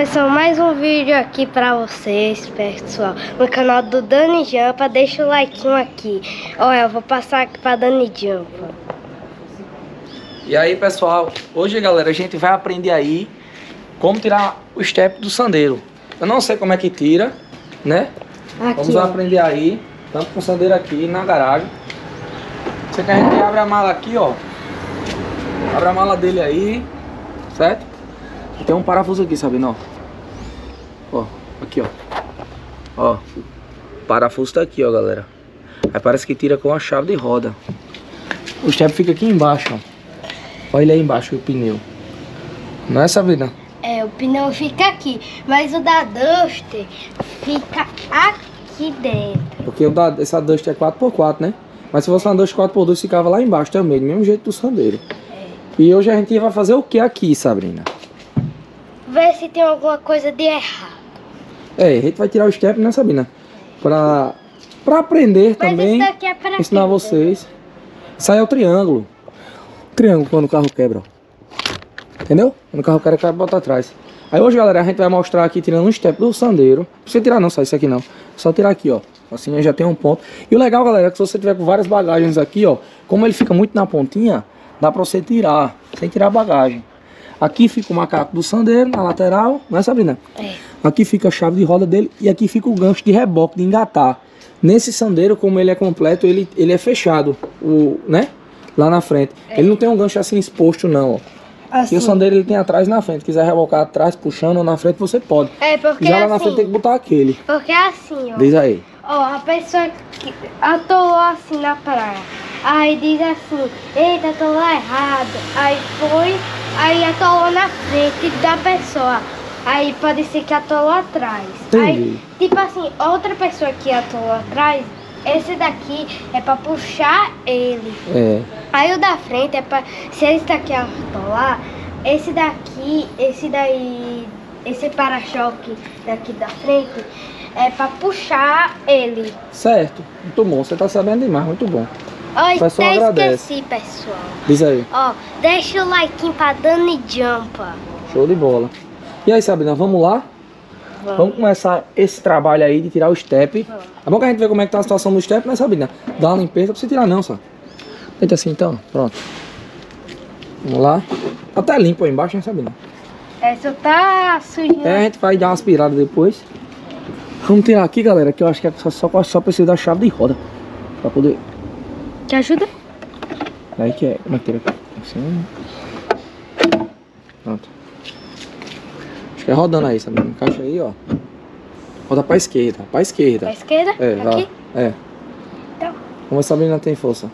pessoal, mais um vídeo aqui pra vocês, pessoal, no canal do Dani Jampa. Deixa o like aqui. Olha, eu vou passar aqui pra Dani Jampa. E aí, pessoal, hoje, galera, a gente vai aprender aí como tirar o step do sandeiro. Eu não sei como é que tira, né? Aqui, vamos aprender aí. Estamos com o sandeiro aqui na garagem. Você quer, a gente abre a mala aqui, ó. Abre a mala dele aí, certo? E tem um parafuso aqui, sabe, não? Ó, aqui, ó. Ó, o parafuso tá aqui, ó, galera. Aí parece que tira com a chave de roda. O step fica aqui embaixo, ó. Olha ele aí embaixo, o pneu. Não é, Sabrina? É, o pneu fica aqui, mas o da Duster fica aqui dentro. Porque essa Duster é 4x4, né? Mas se fosse uma Duster 4x2, ficava lá embaixo também, do mesmo jeito do sandeiro. É. E hoje a gente vai fazer o que aqui, Sabrina? Ver se tem alguma coisa de errado. É, a gente vai tirar o step, né, Sabrina? Pra aprender mas também, isso daqui é pra ensinar vocês. Isso aí é o triângulo. O triângulo quando o carro quebra, ó. Entendeu? Quando o carro quebra, bota atrás. Aí hoje, galera, a gente vai mostrar aqui tirando um step do sandeiro. Não precisa tirar não, só isso aqui não. Só tirar aqui, ó. Assim já tem um ponto. E o legal, galera, é que se você tiver com várias bagagens aqui, ó, como ele fica muito na pontinha, dá pra você tirar, sem tirar a bagagem. Aqui fica o macaco do sandeiro, na lateral, não é, Sabrina? É. Aqui fica a chave de roda dele e aqui fica o gancho de reboque, de engatar. Nesse sandeiro, como ele é completo, ele é fechado, né? Lá na frente. É. Ele não tem um gancho assim exposto, não, ó. Assim. E o sandeiro ele tem atrás e na frente. Se quiser rebocar atrás, puxando ou na frente, você pode. É, porque já lá na frente tem que botar aquele. Porque assim, ó. Diz aí. Ó, a pessoa que atolou assim na praia. Aí diz assim, eita, atolou errado. Aí foi, aí atolou na frente da pessoa. Aí pode ser que atolou atrás. Entendi. Aí, tipo assim, outra pessoa que atolou atrás, esse daqui é pra puxar ele. É. Aí o da frente é pra, se esse daqui atolar, esse daqui, esse para-choque daqui da frente é pra puxar ele. Certo, muito bom, você tá sabendo demais, muito bom. Ó, até esqueci, pessoal. Diz aí. Ó, deixa o like pra Dani Jampa. Show de bola. E aí, Sabrina, vamos lá? Vamos começar esse trabalho aí de tirar o step. É bom que a gente vê como é que tá a situação do step, né, Sabrina? Dá uma limpeza, não precisa tirar não, só. Deita assim então, pronto. Vamos lá. Tá até limpo aí embaixo, né, Sabrina? É, só tá sujinho. É, a gente vai dar uma aspirada depois. Vamos tirar aqui, galera, que eu acho que é só precisa da chave de roda. Pra poder... Te ajuda? Aí que é, como é que tira aqui? Assim. Pronto. Acho que é rodando aí, Sabrina. Encaixa aí, ó. Roda pra esquerda, pra esquerda. Pra esquerda? É, aqui? É. Então. Vamos ver se a Sabrina tem força.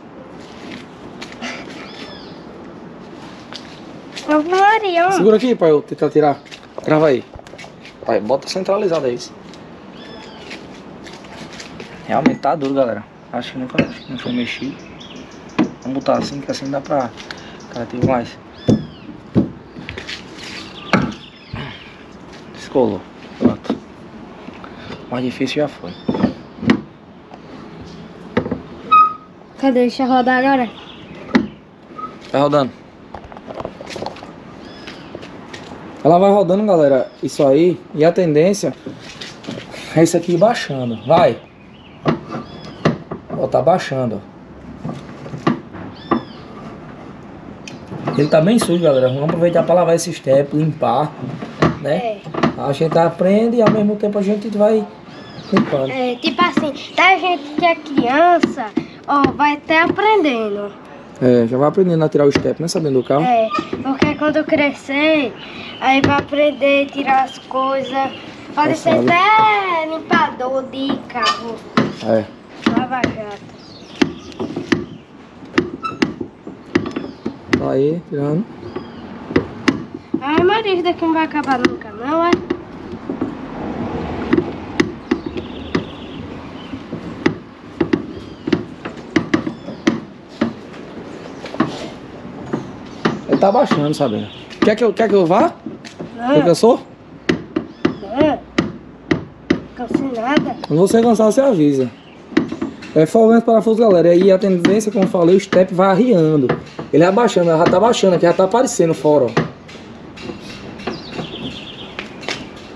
Maria. Segura aqui pra eu tentar tirar. Trava aí. Vai, bota centralizado aí. Realmente tá duro, galera. Acho que nunca não foi mexido. Vamos botar assim, que assim dá pra... Cara, tem mais. Descolou. Pronto. O mais difícil já foi. Cadê? Deixa eu rodar agora. Vai rodando. Ela vai rodando, galera, isso aí. E a tendência é isso aqui baixando. Vai. Ó, tá baixando, ó. Ele tá bem sujo, galera. Vamos aproveitar para lavar esse step, limpar, né? É. A gente aprende e ao mesmo tempo a gente vai limpando. É, tipo assim, da gente que é criança, ó, vai até aprendendo. É, já vai aprendendo a tirar o step, né? Sabendo do carro. É, porque quando eu crescer, aí vai aprender a tirar as coisas. Pode ser até limpador de carro. É. Lava jato. Tá aí, tirando. Ai, Maria, isso daqui não vai acabar nunca, não, é? Ele tá baixando, Sabrina. Quer que eu vá? Não. Você cansou? Não. Cansei nada. Quando você cansar, você avisa. É folgando parafuso, galera. E aí a tendência, como eu falei, o step vai arriando. Ele abaixando, já tá baixando aqui, já tá aparecendo fora, ó.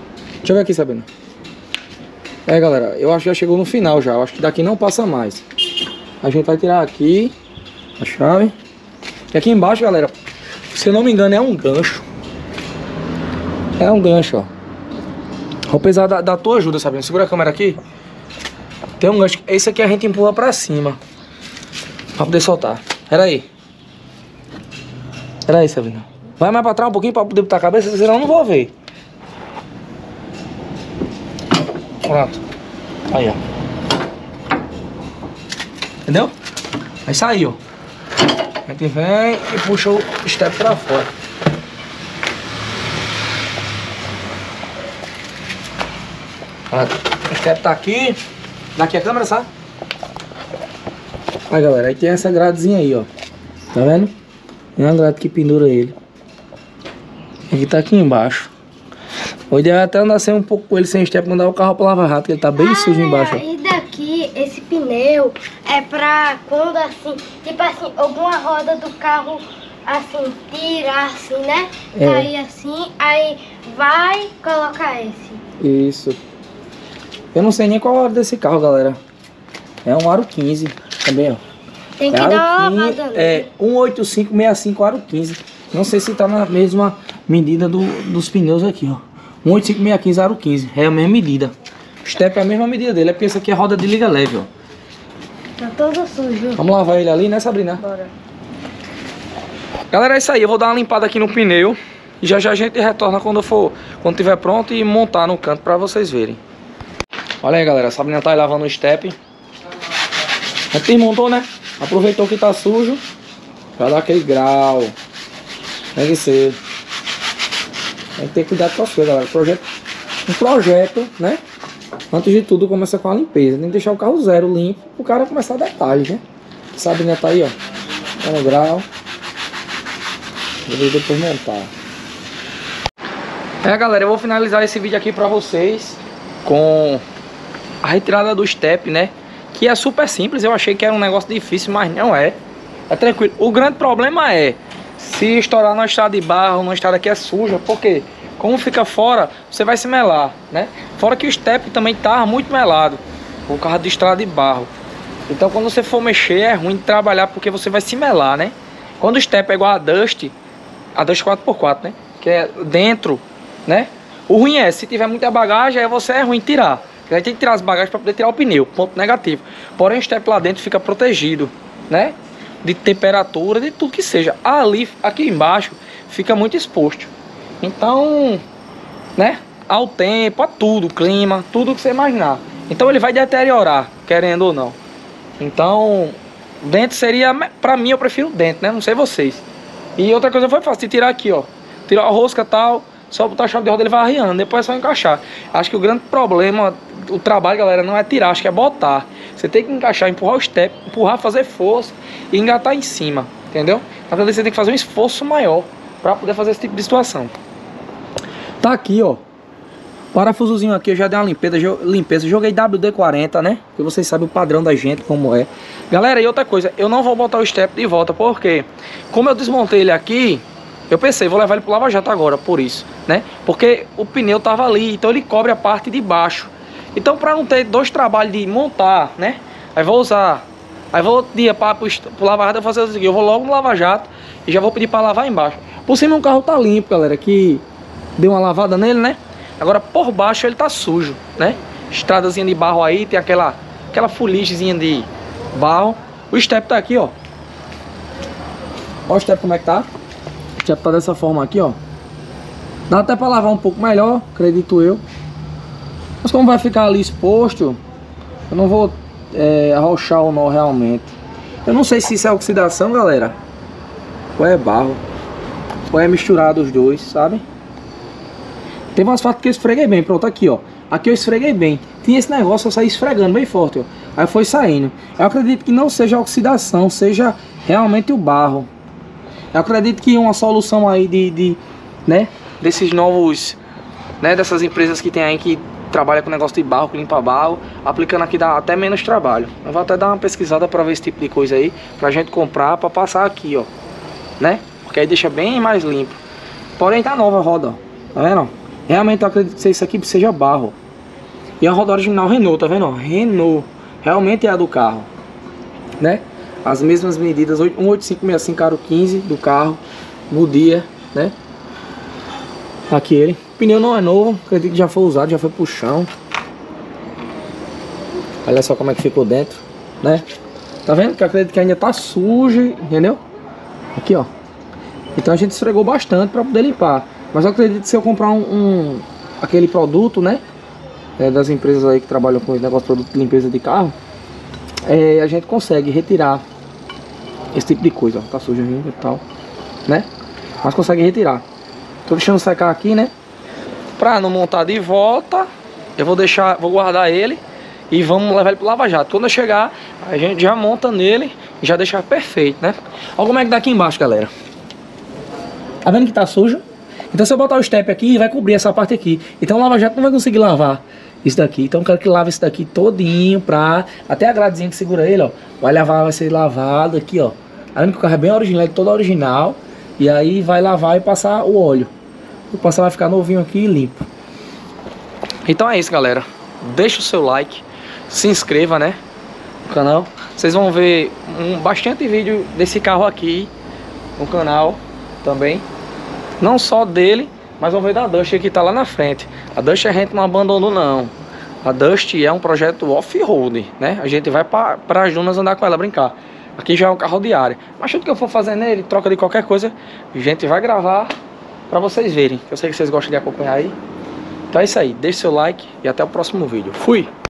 Deixa eu ver aqui, Sabrina. É, galera, eu acho que já chegou no final já. Eu acho que daqui não passa mais. A gente vai tirar aqui a chave. E aqui embaixo, galera, se eu não me engano, é um gancho. É um gancho, ó. Vou precisar da tua ajuda, Sabrina. Segura a câmera aqui. Tem um gancho. Esse aqui a gente empurra pra cima. Pra poder soltar. Pera aí. Pera aí, Sabrina. Vai mais pra trás um pouquinho pra poder botar a cabeça, senão eu não vou ver. Pronto. Aí, ó. Entendeu? Aí saiu. A gente vem e puxa o step pra fora. Pronto. O step tá aqui. Daqui a câmera, sabe? Aí, galera, aí tem essa gradezinha aí, ó. Tá vendo? Tem uma grade que pendura ele. Aqui tá aqui embaixo. O ideal é até andar sem um pouco com ele sem step, mandar o carro pra lavar rápido, que ele tá bem sujo embaixo. E daqui, esse pneu é pra quando assim, tipo assim, alguma roda do carro assim, tirar assim, né? É. Aí assim, aí vai colocar esse. Isso. Eu não sei nem qual é a hora desse carro, galera. É um aro 15 também, ó. Tem que dar uma lavada. É 18565 aro 15. Não sei se tá na mesma medida dos pneus aqui, ó. 18565 aro 15. É a mesma medida. O step é a mesma medida dele. É porque esse aqui é roda de liga leve, ó. Tá todo sujo. Vamos lavar ele ali, né, Sabrina? Bora. Galera, é isso aí. Eu vou dar uma limpada aqui no pneu. E já já a gente retorna quando tiver pronto e montar no canto pra vocês verem. Olha aí, galera. A Sabrina tá aí lavando o step. A gente desmontou, né? Aproveitou que tá sujo pra dar aquele grau. Tem que ser. Tem que ter cuidado com as coisas, galera. Um projeto, né? Antes de tudo, começa com a limpeza. Tem que deixar o carro zero limpo pro cara começar a detalhes, né? A Sabrina tá aí, ó. Tá no grau. Vou depois montar. É, galera, eu vou finalizar esse vídeo aqui pra vocês com a retirada do step, né? Que é super simples. Eu achei que era um negócio difícil, mas não é. É tranquilo. O grande problema é se estourar numa estrada de barro, numa estrada que é suja, porque como fica fora, você vai se melar, né? Fora que o step também tá muito melado, o carro de estrada de barro. Então quando você for mexer é ruim de trabalhar, porque você vai se melar, né? Quando o step é igual a Dust 4x4, né? Que é dentro, né? O ruim é, se tiver muita bagagem, aí você é ruim tirar. Aí tem que tirar as bagagens para poder tirar o pneu, ponto negativo. Porém o step lá dentro fica protegido, né? De temperatura, de tudo que seja. Ali, aqui embaixo, fica muito exposto. Então, né? Ao tempo, a tudo, clima, tudo que você imaginar. Então ele vai deteriorar, querendo ou não. Então, dentro seria, pra mim eu prefiro dentro, né? Não sei vocês. E outra coisa foi fácil de tirar aqui, ó. Tirar a rosca e tal, só botar a chave de roda, ele vai arriando, depois é só encaixar. Acho que o grande problema, o trabalho, galera, não é tirar, acho que é botar. Você tem que encaixar, empurrar o step, empurrar, fazer força e engatar em cima, entendeu? Na verdade você tem que fazer um esforço maior para poder fazer esse tipo de situação. Tá aqui, ó. Parafusozinho aqui, eu já dei uma limpeza, joguei WD-40, né? Porque vocês sabem o padrão da gente, como é. Galera, e outra coisa, eu não vou botar o step de volta, porque como eu desmontei ele aqui, eu pensei, vou levar ele pro lava-jato agora, por isso, né? Porque o pneu tava ali, então ele cobre a parte de baixo. Então, para não ter dois trabalhos de montar, né? Aí vou usar. Aí vou outro dia para pro lava-jato, eu vou fazer o seguinte: eu vou logo no lava-jato e já vou pedir para lavar embaixo. Por cima o carro tá limpo, galera, que deu uma lavada nele, né? Agora por baixo ele tá sujo, né? Estradazinha de barro aí, tem aquela fuligemzinha de barro. O step tá aqui, ó. Olha o step como é que tá. O step tá dessa forma aqui, ó. Dá até para lavar um pouco melhor, acredito eu. Mas como vai ficar ali exposto, eu não vou arrochar o nó realmente. Eu não sei se isso é oxidação, galera, ou é barro, ou é misturado os dois, sabe? Teve umas fotos que eu esfreguei bem, pronto, aqui, ó. Aqui eu esfreguei bem. Tinha esse negócio, eu saí esfregando bem forte, ó. Aí foi saindo. Eu acredito que não seja oxidação, seja realmente o barro. Eu acredito que uma solução aí né, desses novos, né, dessas empresas que tem aí que trabalha com negócio de barro, que limpa barro, aplicando aqui dá até menos trabalho. Eu vou até dar uma pesquisada para ver esse tipo de coisa aí, pra gente comprar, pra passar aqui, ó, né? Porque aí deixa bem mais limpo. Porém tá nova a roda, ó. Tá vendo? Realmente eu acredito que isso aqui seja barro. E a roda original Renault, tá vendo? Ó, Renault. Realmente é a do carro, né? As mesmas medidas, 18565 aro 15 do carro, Goodyear, né? Aqui ele. O pneu não é novo, acredito que já foi usado, já foi pro chão. Olha só como é que ficou dentro, né? Tá vendo? Que eu acredito que ainda tá sujo, entendeu? Aqui, ó. Então a gente esfregou bastante pra poder limpar. Mas eu acredito que se eu comprar aquele produto, né? Das empresas aí que trabalham com esse negócio de produto de limpeza de carro, a gente consegue retirar esse tipo de coisa, ó. Tá sujo ainda e tal, né? Mas consegue retirar. Tô deixando secar aqui, né? Pra não montar de volta, eu vou guardar ele e vamos levar ele pro Lava Jato. Quando eu chegar, a gente já monta nele e já deixa perfeito, né? Olha como é que tá aqui embaixo, galera. Tá vendo que tá sujo? Então se eu botar o step aqui, vai cobrir essa parte aqui. Então o Lava Jato não vai conseguir lavar isso daqui. Então eu quero que lave isso daqui todinho pra... Até a gradezinha que segura ele, ó. Vai ser lavado aqui, ó. Tá vendo que o carro é bem original, todo original. E aí vai lavar e passar o óleo. O passar vai ficar novinho aqui e limpo. Então é isso, galera. Deixa o seu like. Se inscreva, né? No canal. Vocês vão ver bastante vídeo desse carro aqui no canal também. Não só dele, mas vão ver da Dust que tá lá na frente. A Dust a gente não abandonou, não. A Dust é um projeto off-road, né? A gente vai para as dunas andar com ela, brincar. Aqui já é um carro diário. Mas tudo que eu for fazer nele, troca de qualquer coisa, a gente vai gravar para vocês verem. Eu sei que vocês gostam de acompanhar aí. Então é isso aí. Deixe seu like e até o próximo vídeo. Fui!